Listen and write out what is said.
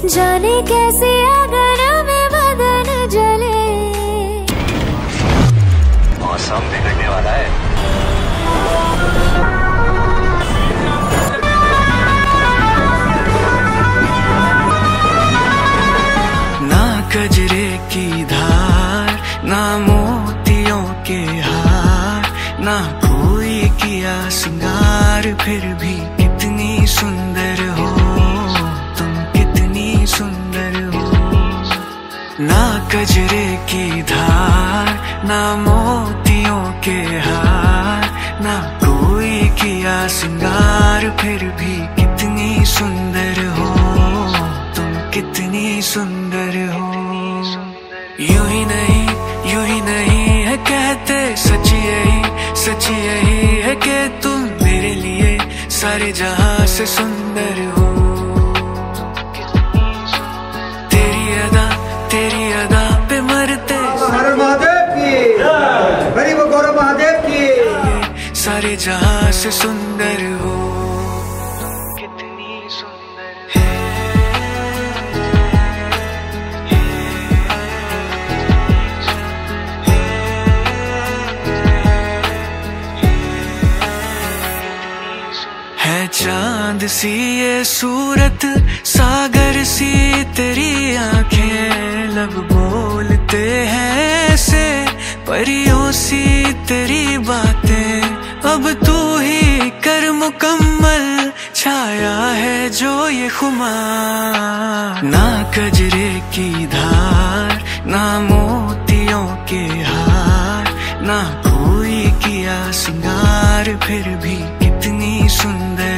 जाने कैसे अगर में बदन जले। मौसम बिगड़ने वाला है। ना कजरे की धार, ना मोतियों के हार, ना कोई किया सिंगार, फिर भी कितनी सुंदर हो तुम, कितनी सुंदर हो। ना कजरे की धार, ना मोतियों के हार, ना कोई किया सिंगार, फिर भी कितनी सुंदर हो तुम, कितनी सुंदर हो। यूं ही नहीं है कहते, सच यही है कि तुम मेरे लिए सारे जहां से सुंदर हो। तेरी अदा पे मरते महादेव की, गरीब गौरव महादेव की, सारे जहां से सुंदर हो, कितनी सुंदर है चांद सी ये सूरत, सागर सी तेरी आंखें, लब बोलते हैं ऐसे परियों सी तेरी बातें। अब तू ही कर मुकम्मल छाया है जो ये खुमार। ना कजरे की धार, ना मोतियों के हार, ना कोई किया सिंगार, फिर भी कितनी सुंदर